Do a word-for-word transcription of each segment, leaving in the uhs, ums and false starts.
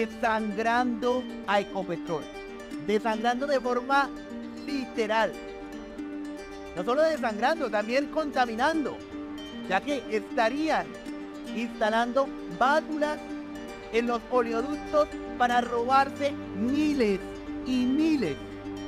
desangrando a Ecopetrol, desangrando de forma literal. No solo desangrando, también contaminando, ya que estarían instalando válvulas en los oleoductos para robarse miles y miles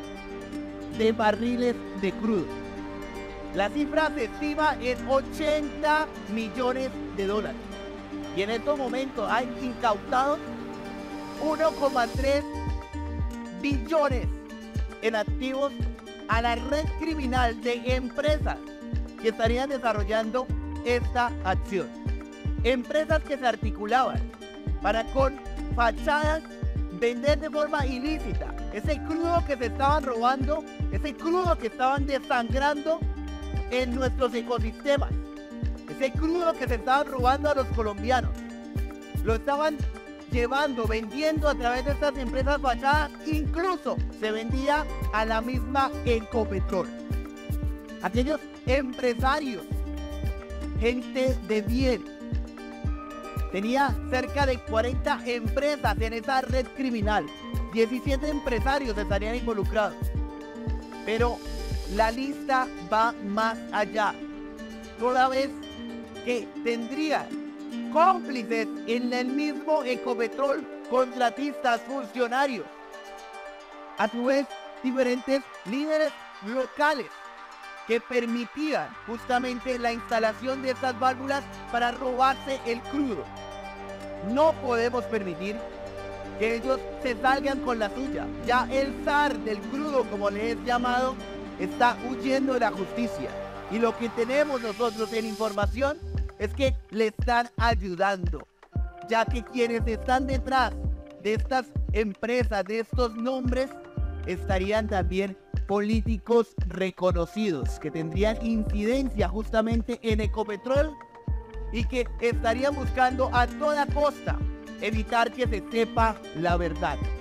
de barriles de crudo. La cifra se estima en ochenta millones de dólares. Y en estos momentos hay incautados uno coma tres billones en activos a la red criminal de empresas que estarían desarrollando esta acción. Empresas que se articulaban para con fachadas vender de forma ilícita ese crudo que se estaban robando, ese crudo que estaban desangrando en nuestros ecosistemas, ese crudo que se estaban robando a los colombianos. Lo estaban llevando, vendiendo a través de estas empresas fachadas, incluso se vendía a la misma Ecopetrol. Aquellos empresarios, gente de bien, tenía cerca de cuarenta empresas en esa red criminal, diecisiete empresarios estarían involucrados, pero la lista va más allá, toda vez que tendría cómplices en el mismo Ecopetrol, contratistas, funcionarios, a su vez diferentes líderes locales que permitían justamente la instalación de estas válvulas para robarse el crudo. No podemos permitir que ellos se salgan con la suya. Ya el zar del crudo, como le es llamado, está huyendo de la justicia. Y lo que tenemos nosotros en información es que le están ayudando, ya que quienes están detrás de estas empresas, de estos nombres, estarían también políticos reconocidos que tendrían incidencia justamente en Ecopetrol y que estarían buscando a toda costa evitar que se sepa la verdad.